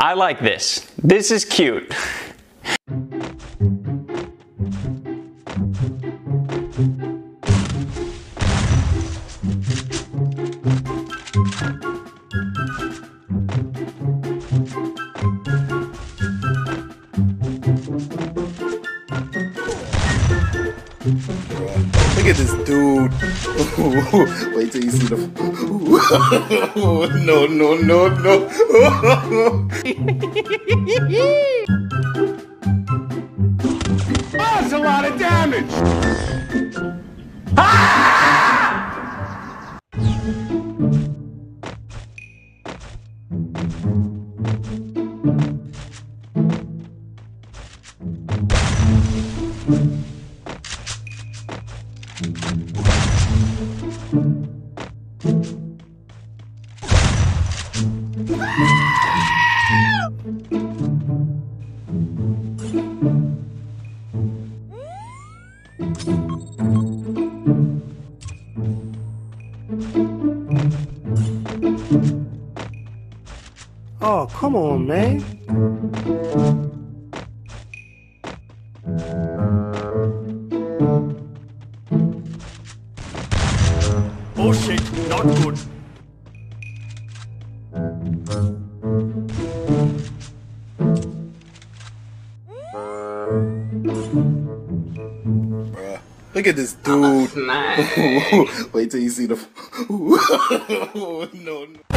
I like this. This is cute. Look at this dude. Wait till you see the. No, no, no, no. That's a lot of damage. Oh, come on, man. Oh shit, not good. Look at this dude. Nice. Wait till you see the. No, no.